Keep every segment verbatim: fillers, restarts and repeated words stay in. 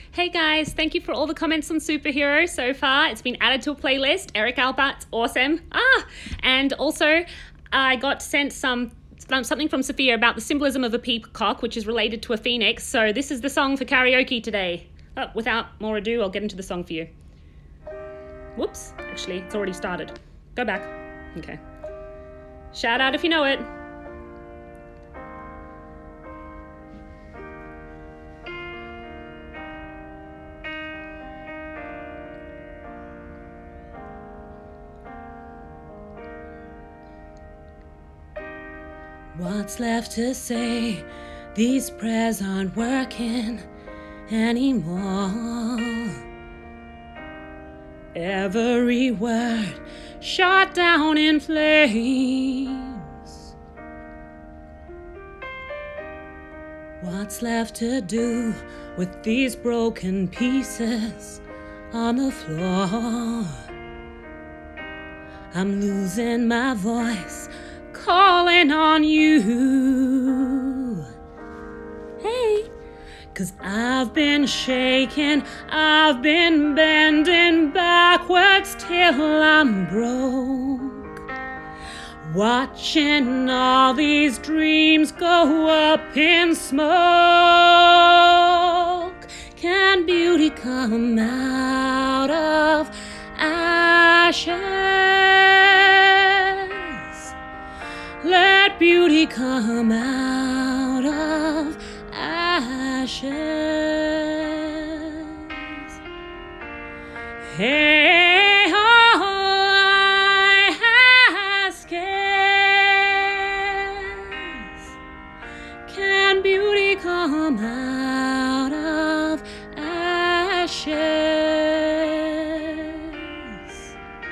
Hey guys, thank you for all the comments on Superhero so far. It's been added to a playlist. Eric Albert's awesome. Ah, and also I got sent some something from Sophia about the symbolism of a peacock, which is related to a phoenix. So this is the song for karaoke today. Oh, without more ado, I'll get into the song for you. Whoops, actually, it's already started. Go back. Okay. Shout out if you know it. What's left to say? These prayers aren't working anymore. Every word shot down in flames. What's left to do with these broken pieces on the floor? I'm losing my voice, calling on you. Hey, 'cause I've been shaking, I've been bending backwards till I'm broke, watching all these dreams go up in smoke. Can beauty come out of ashes? Let beauty come out of ashes. Hey, all I ask is, can beauty come out of ashes?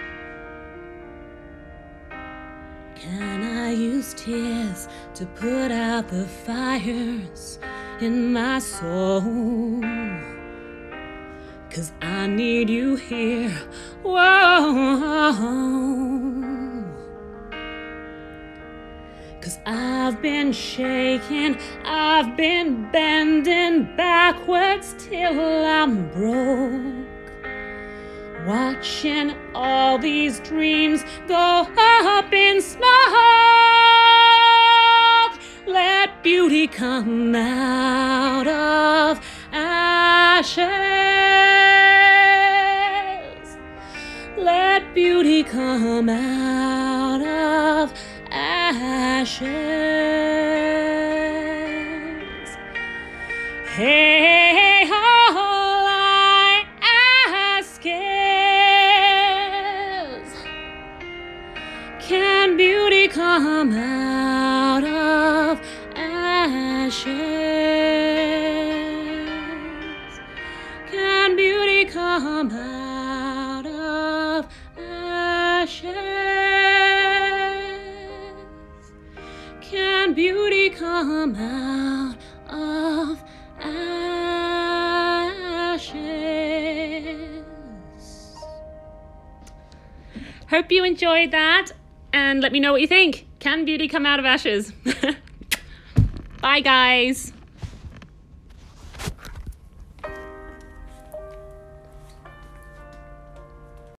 Can I use tears to put out the fires in my soul? 'Cause I need you here, whoa. 'Cause I've been shaking, I've been bending backwards till I'm broke, watching all these dreams go up in smoke. Let beauty come out of ashes. Let beauty come out of ashes. Hey, all I ask is, can beauty come out of ashes? Can beauty come out of ashes? Can beauty come out of ashes? Hope you enjoyed that, and let me know what you think. Can beauty come out of ashes? Bye guys.